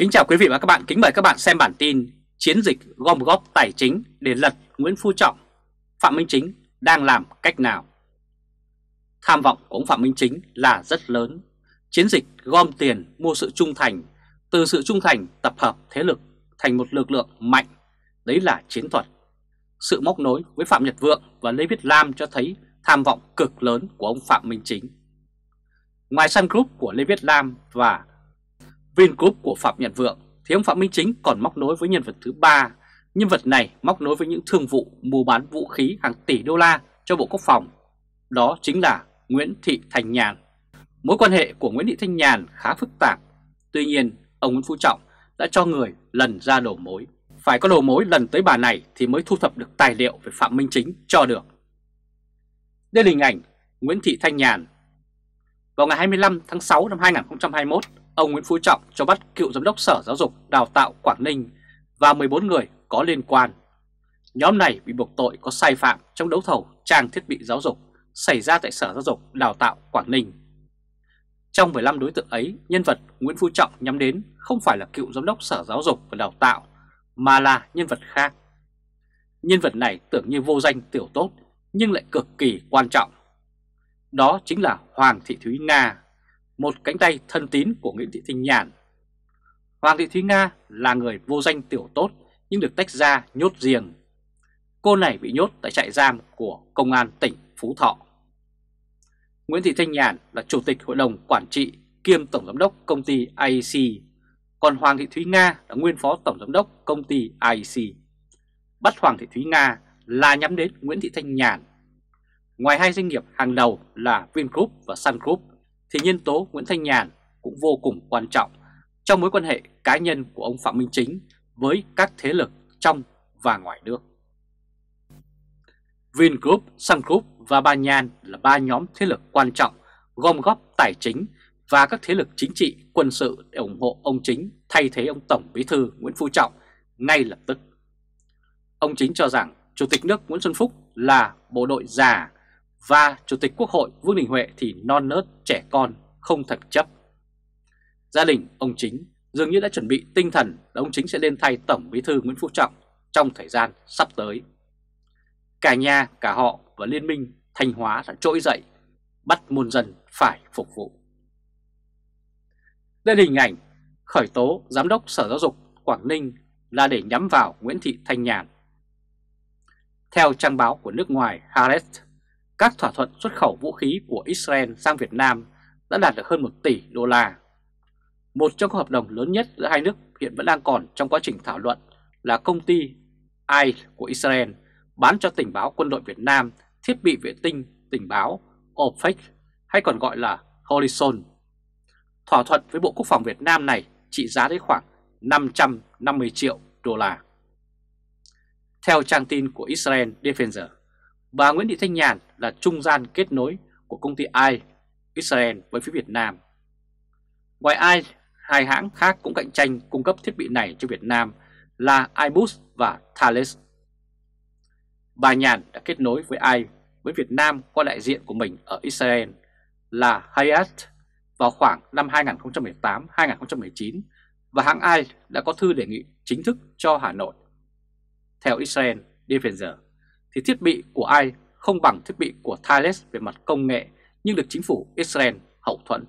Kính chào quý vị và các bạn, kính mời các bạn xem bản tin chiến dịch gom góp tài chính để lật Nguyễn Phú Trọng, Phạm Minh Chính đang làm cách nào? Tham vọng của ông Phạm Minh Chính là rất lớn. Chiến dịch gom tiền mua sự trung thành, từ sự trung thành tập hợp thế lực thành một lực lượng mạnh, đấy là chiến thuật. Sự móc nối với Phạm Nhật Vượng và Lê Viết Lam cho thấy tham vọng cực lớn của ông Phạm Minh Chính. Ngoài Sun Group của Lê Viết Lam và Vingroup của Phạm Nhật Vượng thì ông Phạm Minh Chính còn móc nối với nhân vật thứ ba. Nhân vật này móc nối với những thương vụ mua bán vũ khí hàng tỷ đô la cho Bộ Quốc phòng. Đó chính là Nguyễn Thị Thanh Nhàn. Mối quan hệ của Nguyễn Thị Thanh Nhàn khá phức tạp. Tuy nhiên, ông Nguyễn Phú Trọng đã cho người lần ra đầu mối. Phải có đầu mối lần tới bà này thì mới thu thập được tài liệu về Phạm Minh Chính cho được. Đây là hình ảnh Nguyễn Thị Thanh Nhàn. Vào ngày 25 tháng 6 năm 2021, ông Nguyễn Phú Trọng cho bắt cựu giám đốc Sở Giáo dục Đào tạo Quảng Ninh và 14 người có liên quan. Nhóm này bị buộc tội có sai phạm trong đấu thầu trang thiết bị giáo dục xảy ra tại Sở Giáo dục Đào tạo Quảng Ninh. Trong 15 đối tượng ấy, nhân vật Nguyễn Phú Trọng nhắm đến không phải là cựu giám đốc Sở Giáo dục và Đào tạo mà là nhân vật khác. Nhân vật này tưởng như vô danh tiểu tốt nhưng lại cực kỳ quan trọng. Đó chính là Hoàng Thị Thúy Nga, một cánh tay thân tín của Nguyễn Thị Thanh Nhàn. Hoàng Thị Thúy Nga là người vô danh tiểu tốt nhưng được tách ra nhốt riêng. Cô này bị nhốt tại trại giam của Công an tỉnh Phú Thọ. Nguyễn Thị Thanh Nhàn là Chủ tịch Hội đồng Quản trị kiêm Tổng Giám đốc công ty IEC, còn Hoàng Thị Thúy Nga là nguyên Phó Tổng Giám đốc công ty IEC. Bắt Hoàng Thị Thúy Nga là nhắm đến Nguyễn Thị Thanh Nhàn. Ngoài hai doanh nghiệp hàng đầu là Vingroup và Sun Group, thì nhân tố Nguyễn Thanh Nhàn cũng vô cùng quan trọng trong mối quan hệ cá nhân của ông Phạm Minh Chính với các thế lực trong và ngoài nước. Vingroup, Sun Group và Ba Nhan là ba nhóm thế lực quan trọng gom góp tài chính và các thế lực chính trị, quân sự để ủng hộ ông Chính thay thế ông Tổng Bí thư Nguyễn Phú Trọng ngay lập tức. Ông Chính cho rằng Chủ tịch nước Nguyễn Xuân Phúc là bộ đội già và Chủ tịch Quốc hội Vương Đình Huệ thì non nớt trẻ con, không thực chấp. Gia đình ông Chính dường như đã chuẩn bị tinh thần là ông Chính sẽ lên thay Tổng Bí thư Nguyễn Phú Trọng trong thời gian sắp tới. Cả nhà, cả họ và Liên minh Thanh Hóa đã trỗi dậy, bắt muôn dân phải phục vụ. Đây là hình ảnh khởi tố Giám đốc Sở Giáo dục Quảng Ninh là để nhắm vào Nguyễn Thị Thanh Nhàn. Theo trang báo của nước ngoài Haaretz, các thỏa thuận xuất khẩu vũ khí của Israel sang Việt Nam đã đạt được hơn 1 tỷ đô la. Một trong các hợp đồng lớn nhất giữa hai nước hiện vẫn đang còn trong quá trình thảo luận là công ty AI của Israel bán cho tình báo quân đội Việt Nam thiết bị vệ tinh tình báo OPEC hay còn gọi là Horizon. Thỏa thuận với Bộ Quốc phòng Việt Nam này trị giá đến khoảng 550 triệu đô la. Theo trang tin của Israel Defender, bà Nguyễn Thị Thanh Nhàn là trung gian kết nối của công ty AI Israel với phía Việt Nam. Ngoài AI, hai hãng khác cũng cạnh tranh cung cấp thiết bị này cho Việt Nam là Airbus và Thales. Bà Nhàn đã kết nối với AI với Việt Nam qua đại diện của mình ở Israel là Hayat vào khoảng năm 2018-2019 và hãng AI đã có thư đề nghị chính thức cho Hà Nội. Theo Israel Defender thì thiết bị của AI không bằng thiết bị của Thales về mặt công nghệ nhưng được chính phủ Israel hậu thuẫn.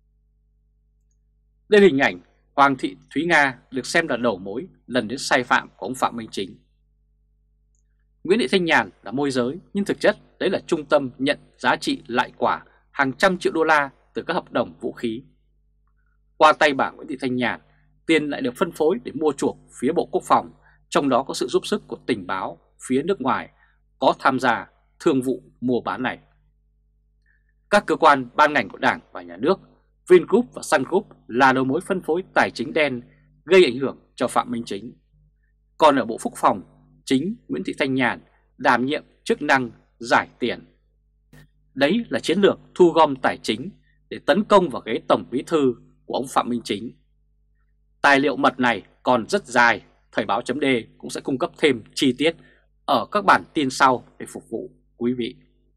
Đây là hình ảnh Hoàng Thị Thúy Nga được xem là đầu mối lần đến sai phạm của ông Phạm Minh Chính. Nguyễn Thị Thanh Nhàn là môi giới nhưng thực chất đấy là trung tâm nhận giá trị lại quả hàng trăm triệu đô la từ các hợp đồng vũ khí. Qua tay bà Nguyễn Thị Thanh Nhàn, tiền lại được phân phối để mua chuộc phía Bộ Quốc phòng, trong đó có sự giúp sức của tình báo phía nước ngoài có tham gia thương vụ mua bán này. Các cơ quan ban ngành của Đảng và Nhà nước, Vingroup và Sun Group là đầu mối phân phối tài chính đen gây ảnh hưởng cho Phạm Minh Chính. Còn ở Bộ Quốc phòng, chính Nguyễn Thị Thanh Nhàn đảm nhiệm chức năng giải tiền. Đấy là chiến lược thu gom tài chính để tấn công vào ghế Tổng Bí thư của ông Phạm Minh Chính. Tài liệu mật này còn rất dài, Thời báo chấm D cũng sẽ cung cấp thêm chi tiết ở các bản tin sau để phục vụ quý vị.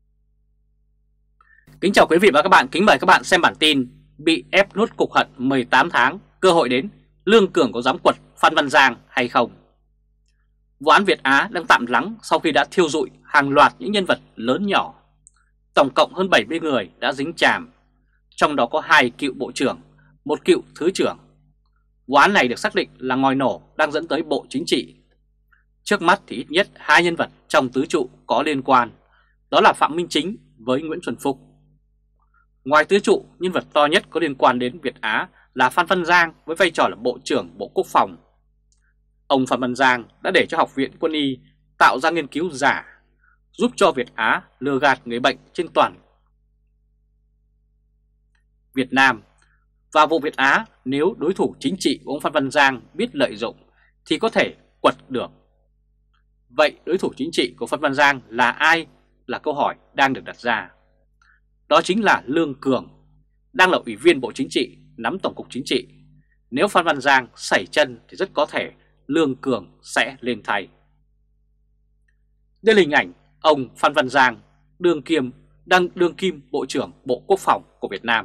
Kính chào quý vị và các bạn, kính mời các bạn xem bản tin bị ép nuốt cục hận 18 tháng, cơ hội đến Lương Cường có dám quật Phan Văn Giang hay không? Vụ án Việt Á đang tạm lắng sau khi đã thiêu rụi hàng loạt những nhân vật lớn nhỏ. Tổng cộng hơn 70 người đã dính chàm, trong đó có 2 cựu bộ trưởng, 1 cựu thứ trưởng. Vụ án này được xác định là ngòi nổ đang dẫn tới Bộ Chính trị. Trước mắt thì ít nhất 2 nhân vật trong tứ trụ có liên quan, đó là Phạm Minh Chính với Nguyễn Xuân Phúc. Ngoài tứ trụ, nhân vật to nhất có liên quan đến Việt Á là Phan Văn Giang với vai trò là Bộ trưởng Bộ Quốc phòng. Ông Phan Văn Giang đã để cho Học viện Quân y tạo ra nghiên cứu giả, giúp cho Việt Á lừa gạt người bệnh trên toàn Việt Nam. Và vụ Việt Á, nếu đối thủ chính trị của ông Phan Văn Giang biết lợi dụng thì có thể quật được. Vậy đối thủ chính trị của Phan Văn Giang là ai là câu hỏi đang được đặt ra. Đó chính là Lương Cường, đang là Ủy viên Bộ Chính trị, nắm Tổng cục Chính trị. Nếu Phan Văn Giang sẩy chân thì rất có thể Lương Cường sẽ lên thay. Đây là hình ảnh ông Phan Văn Giang, đương kim Bộ trưởng Bộ Quốc phòng của Việt Nam.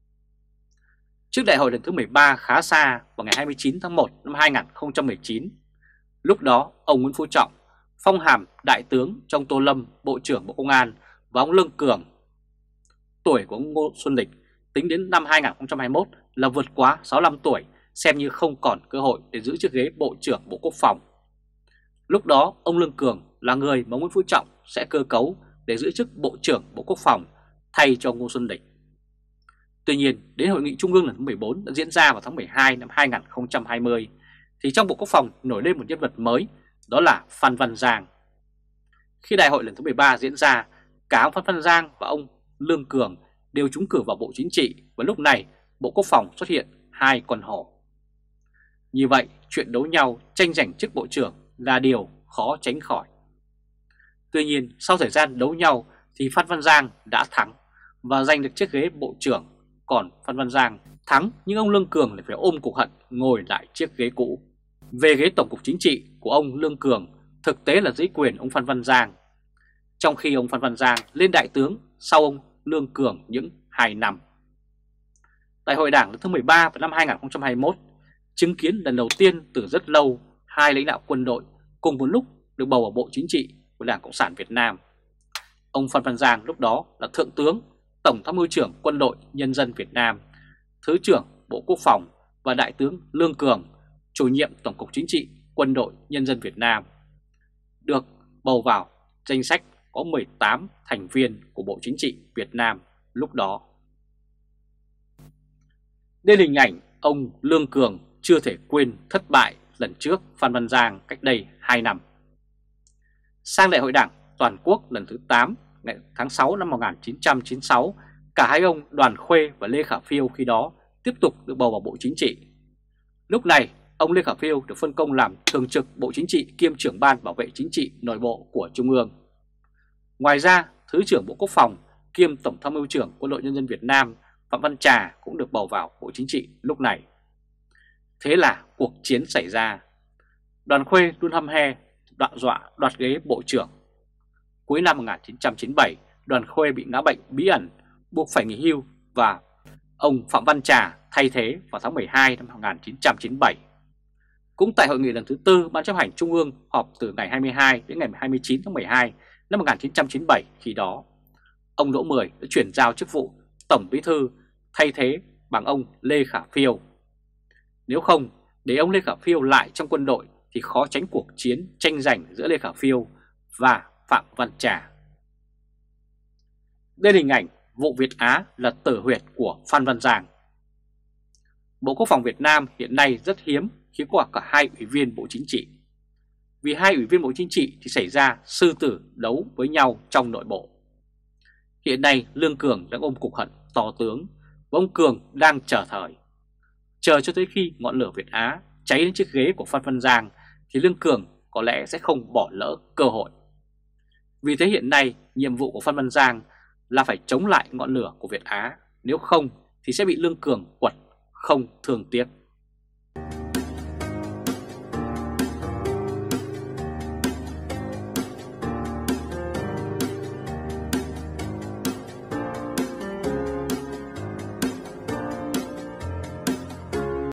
Trước đại hội lần thứ 13 khá xa vào ngày 29 tháng 1 năm 2019, lúc đó ông Nguyễn Phú Trọng phong hàm đại tướng cho ông Tô Lâm, Bộ trưởng Bộ Công an, và ông Lương Cường. Tuổi của ông Ngô Xuân Lịch tính đến năm 2021 là vượt quá 65 tuổi, xem như không còn cơ hội để giữ chiếc ghế Bộ trưởng Bộ Quốc phòng. Lúc đó ông Lương Cường là người mà Nguyễn Phú Trọng sẽ cơ cấu để giữ chức Bộ trưởng Bộ Quốc phòng thay cho Ngô Xuân Lịch. Tuy nhiên, đến Hội nghị Trung ương lần thứ 14 đã diễn ra vào tháng 12 năm 2020, thì trong Bộ Quốc phòng nổi lên một nhân vật mới, đó là Phan Văn Giang. Khi đại hội lần thứ 13 diễn ra, cả ông Phan Văn Giang và ông Lương Cường đều trúng cử vào Bộ Chính trị, và lúc này Bộ Quốc phòng xuất hiện 2 con hổ. Như vậy, chuyện đấu nhau tranh giành chức bộ trưởng là điều khó tránh khỏi. Tuy nhiên, sau thời gian đấu nhau thì Phan Văn Giang đã thắng và giành được chiếc ghế bộ trưởng, còn Phan Văn Giang thắng nhưng ông Lương Cường lại phải ôm cục hận ngồi lại chiếc ghế cũ. Về ghế Tổng cục Chính trị của ông Lương Cường thực tế là dưới quyền ông Phan Văn Giang, trong khi ông Phan Văn Giang lên đại tướng sau ông Lương Cường những 2 năm. Đại hội Đảng lần thứ 13 vào năm 2021 chứng kiến lần đầu tiên từ rất lâu 2 lãnh đạo quân đội cùng một lúc được bầu vào Bộ Chính trị của Đảng Cộng sản Việt Nam. Ông Phan Văn Giang lúc đó là Thượng tướng, Tổng tham mưu trưởng Quân đội Nhân dân Việt Nam, Thứ trưởng Bộ Quốc phòng, và Đại tướng Lương Cường, chủ nhiệm Tổng cục Chính trị Quân đội Nhân dân Việt Nam, được bầu vào danh sách có 18 thành viên của Bộ Chính trị Việt Nam lúc đó. Đây là hình ảnh ông Lương Cường chưa thể quên thất bại lần trước Phan Văn Giang cách đây 2 năm. Sang đại hội Đảng toàn quốc lần thứ 8 ngày tháng 6 năm 1996, cả hai ông Đoàn Khuê và Lê Khả Phiêu khi đó tiếp tục được bầu vào Bộ Chính trị. Lúc này, ông Lê Khả Phiêu được phân công làm thường trực Bộ Chính trị kiêm trưởng ban bảo vệ chính trị nội bộ của Trung ương. Ngoài ra, Thứ trưởng Bộ Quốc phòng kiêm Tổng tham mưu trưởng Quân đội Nhân dân Việt Nam Phạm Văn Trà cũng được bầu vào Bộ Chính trị lúc này. Thế là cuộc chiến xảy ra. Đoàn Khuê luôn hăm he dọa đoạt ghế Bộ trưởng. Cuối năm 1997, Đoàn Khuê bị ngã bệnh bí ẩn, buộc phải nghỉ hưu, và ông Phạm Văn Trà thay thế vào tháng 12 năm 1997. Cũng tại hội nghị lần thứ 4 Ban chấp hành Trung ương họp từ ngày 22 đến ngày 29 tháng 12 năm 1997, khi đó ông Đỗ Mười đã chuyển giao chức vụ Tổng Bí thư thay thế bằng ông Lê Khả Phiêu. Nếu không để ông Lê Khả Phiêu lại trong quân đội thì khó tránh cuộc chiến tranh giành giữa Lê Khả Phiêu và Phạm Văn Trà. Đây là hình ảnh vụ Việt Á là tử huyệt của Phan Văn Giang. Bộ Quốc phòng Việt Nam hiện nay rất hiếm khi có cả 2 ủy viên Bộ Chính trị. Vì 2 ủy viên Bộ Chính trị thì xảy ra sư tử đấu với nhau trong nội bộ. Hiện nay Lương Cường đang ôm cục hận to tướng, và ông Cường đang chờ thời. Chờ cho tới khi ngọn lửa Việt Á cháy đến chiếc ghế của Phan Văn Giang thì Lương Cường có lẽ sẽ không bỏ lỡ cơ hội. Vì thế hiện nay nhiệm vụ của Phan Văn Giang là phải chống lại ngọn lửa của Việt Á, nếu không thì sẽ bị Lương Cường quật không thương tiếc.